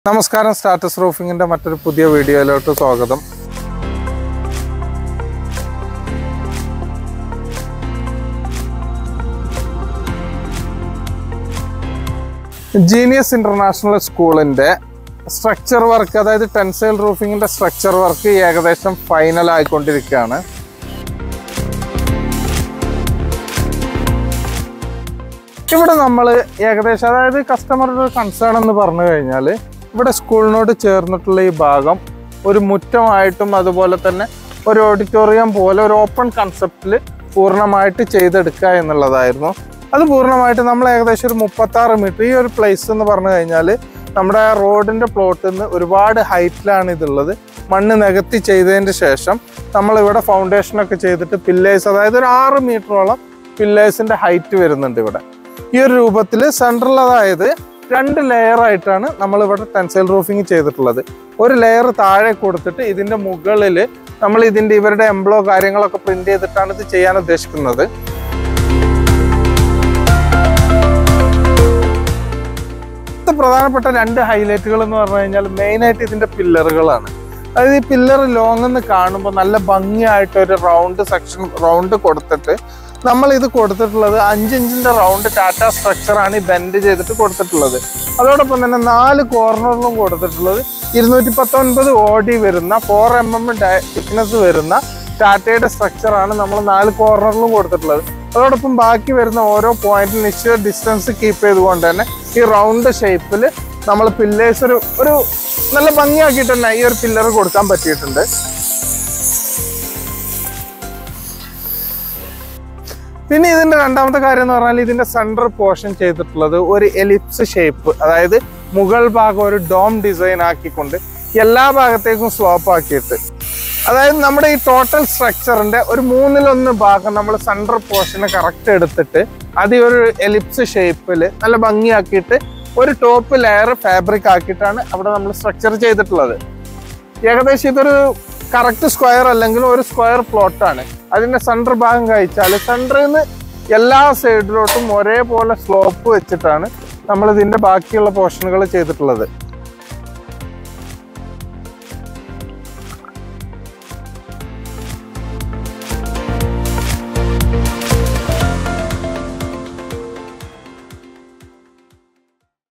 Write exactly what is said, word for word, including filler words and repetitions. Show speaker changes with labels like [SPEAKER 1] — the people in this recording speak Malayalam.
[SPEAKER 1] നമസ്കാരം, സ്റ്റാറ്റസ് റൂഫിങ്ങിന്റെ മറ്റൊരു പുതിയ വീഡിയോയിലോട്ട് സ്വാഗതം. ജീനിയസ് ഇന്റർനാഷണൽ സ്കൂളിന്റെ സ്ട്രക്ചർ വർക്ക്, അതായത് ടെൻസൈൽ റൂഫിങ്ങിന്റെ സ്ട്രക്ചർ വർക്ക് ഏകദേശം ഫൈനൽ ആയിക്കൊണ്ടിരിക്കുകയാണ്. ഇവിടെ നമ്മൾ ഏകദേശം, അതായത് കസ്റ്റമറുടെ കൺസേൺ എന്ന് പറഞ്ഞു കഴിഞ്ഞാൽ, ഇവിടെ സ്കൂളിനോട് ചേർന്നിട്ടുള്ള ഈ ഭാഗം ഒരു മുറ്റമായിട്ടും അതുപോലെ തന്നെ ഒരു ഓഡിറ്റോറിയം പോലെ ഒരു ഓപ്പൺ കൺസെപ്റ്റിൽ പൂർണ്ണമായിട്ട് ചെയ്തെടുക്കുക എന്നുള്ളതായിരുന്നു. അത് പൂർണ്ണമായിട്ട് നമ്മൾ ഏകദേശം ഒരു മുപ്പത്താറ് മീറ്റർ, ഈ ഒരു പ്ലേസ് എന്ന് പറഞ്ഞു കഴിഞ്ഞാൽ നമ്മുടെ റോഡിൻ്റെ പ്ലോട്ടിൽ നിന്ന് ഒരുപാട് ഹൈറ്റിലാണ് ഇതുള്ളത്. മണ്ണ് നികത്തി ചെയ്തതിന് ശേഷം നമ്മളിവിടെ ഫൗണ്ടേഷനൊക്കെ ചെയ്തിട്ട് പില്ലേഴ്സ്, അതായത് ഒരു ആറ് മീറ്ററോളം പില്ലേഴ്സിൻ്റെ ഹൈറ്റ് വരുന്നുണ്ട് ഇവിടെ. ഈ ഒരു രൂപത്തിൽ സെൻട്രൽ, അതായത് രണ്ട് ലെയർ ആയിട്ടാണ് നമ്മളിവിടെ ടെൻസൈൽ റൂഫിങ് ചെയ്തിട്ടുള്ളത്. ഒരു ലെയർ താഴെ കൊടുത്തിട്ട് ഇതിൻ്റെ മുകളിൽ നമ്മൾ ഇതിൻ്റെ ഇവരുടെ എംബ്ലോ കാര്യങ്ങളൊക്കെ പ്രിന്റ് ചെയ്തിട്ടാണ് ഇത് ചെയ്യാൻ ഉദ്ദേശിക്കുന്നത്. പ്രധാനപ്പെട്ട രണ്ട് ഹൈലൈറ്റുകൾ എന്ന് പറഞ്ഞു കഴിഞ്ഞാൽ മെയിനായിട്ട് ഇതിൻ്റെ പില്ലറുകളാണ്. അതായത് ഈ പില്ലർ ലോങ് എന്ന് കാണുമ്പോൾ നല്ല ഭംഗിയായിട്ട് ഒരു റൗണ്ട് സെക്ഷൻ റൗണ്ട് കൊടുത്തിട്ട് നമ്മൾ ഇത് കൊടുത്തിട്ടുള്ളത് അഞ്ചിഞ്ചിൻ്റെ റൗണ്ട് ടാറ്റ സ്ട്രക്ചറാണ് ഈ ബെൻഡ് ചെയ്തിട്ട് കൊടുത്തിട്ടുള്ളത്. അതോടൊപ്പം തന്നെ നാല് കോർണറിലും കൊടുത്തിട്ടുള്ളത് ഇരുന്നൂറ്റി പത്തൊൻപത് ഒ ഡി വരുന്ന ഫോർ എം എം തിക്നെസ് വരുന്ന ടാറ്റയുടെ സ്ട്രക്ചറാണ് നമ്മൾ നാല് കോർണറിലും കൊടുത്തിട്ടുള്ളത്. അതോടൊപ്പം ബാക്കി വരുന്ന ഓരോ പോയിന്റിൽ നിശ്ചിത ഡിസ്റ്റൻസ് കീപ്പ് ചെയ്തുകൊണ്ട് തന്നെ ഈ റൗണ്ട് ഷേപ്പിൽ നമ്മൾ പില്ലേഴ്സ് ഒരു ഒരു നല്ല ഭംഗിയാക്കിയിട്ട് തന്നെ ഈ ഒരു പില്ലർ കൊടുക്കാൻ പറ്റിയിട്ടുണ്ട്. പിന്നെ ഇതിന്റെ രണ്ടാമത്തെ കാര്യം എന്ന് പറഞ്ഞാൽ ഇതിന്റെ സെൻട്രൽ പോർഷൻ ചെയ്തിട്ടുള്ളത് ഒരു എലിപ്സ് ഷേപ്പ്, അതായത് മുകൾ ഭാഗം ഒരു ഡോം ഡിസൈൻ ആക്കിക്കൊണ്ട് എല്ലാ ഭാഗത്തേക്കും സ്ലോപ്പ് ആക്കിയിട്ട്, അതായത് നമ്മുടെ ഈ ടോട്ടൽ സ്ട്രക്ചറിന്റെ ഒരു മൂന്നിലൊന്ന് ഭാഗം നമ്മൾ സെൻട്രൽ പോർഷന് കറക്റ്റ് എടുത്തിട്ട് അത് ഒരു എലിപ്സ് ഷേപ്പിൽ നല്ല ഭംഗിയാക്കിയിട്ട് ഒരു ടോപ്പ് ലെയർ ഫാബ്രിക് ആക്കിയിട്ടാണ് അവിടെ നമ്മൾ സ്ട്രക്ചർ ചെയ്തിട്ടുള്ളത്. ഏകദേശം ഇതൊരു കറക്റ്റ് സ്ക്വയർ അല്ലെങ്കിൽ ഒരു സ്ക്വയർ പ്ലോട്ടാണ്. അതിൻ്റെ സെൻറ്റർ ഭാഗം കഴിച്ചാൽ സെൻറ്ററിൽ നിന്ന് എല്ലാ സൈഡിലോട്ടും ഒരേപോലെ സ്ലോപ്പ് വെച്ചിട്ടാണ് നമ്മൾ ഇതിൻ്റെ ബാക്കിയുള്ള പോർഷനുകൾ ചെയ്തിട്ടുള്ളത്.